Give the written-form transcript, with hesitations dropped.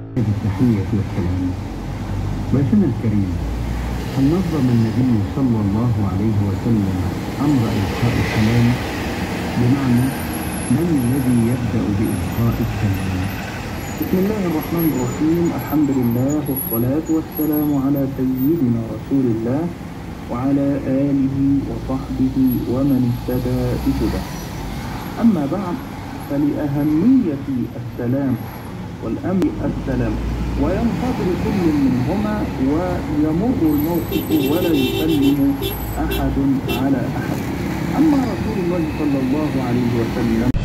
بالتحية والسلام. باشنا الكريم، هل نظم النبي صلى الله عليه وسلم أمر إلقاء السلام؟ بمعنى من الذي يبدأ بإلقاء السلام؟ بسم الله الرحمن الرحيم. الحمد لله والصلاة والسلام على سيدنا رسول الله وعلى آله وصحبه ومن اهتدى بهداه. أما بعد، فلأهمية السلام والأمر السلام، وينتظر كل منهما ويمر الموقف ولا يسلم أحد على أحد. أما رسول الله صلى الله عليه وسلم